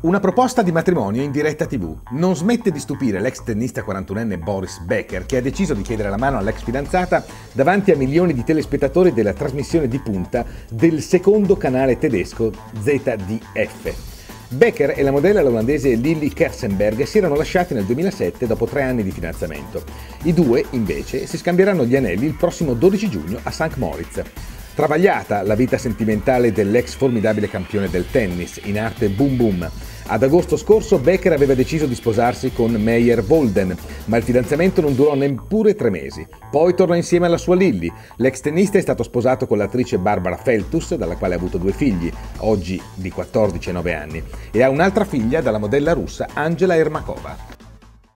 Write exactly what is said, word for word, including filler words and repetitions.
Una proposta di matrimonio in diretta tivù. Non smette di stupire l'ex tennista quarantunenne Boris Becker, che ha deciso di chiedere la mano all'ex fidanzata davanti a milioni di telespettatori della trasmissione di punta del secondo canale tedesco Z D F. Becker e la modella olandese Lily Kersenberg si erano lasciati nel duemilasette dopo tre anni di fidanzamento. I due, invece, si scambieranno gli anelli il prossimo dodici giugno a Sankt Moritz. Travagliata la vita sentimentale dell'ex formidabile campione del tennis, in arte Boom Boom. Ad agosto scorso Becker aveva deciso di sposarsi con Meyer Wolden, ma il fidanzamento non durò neppure tre mesi. Poi tornò insieme alla sua Lily. L'ex tennista è stato sposato con l'attrice Barbara Feltus, dalla quale ha avuto due figli, oggi di quattordici e nove anni, e ha un'altra figlia dalla modella russa Angela Ermakova.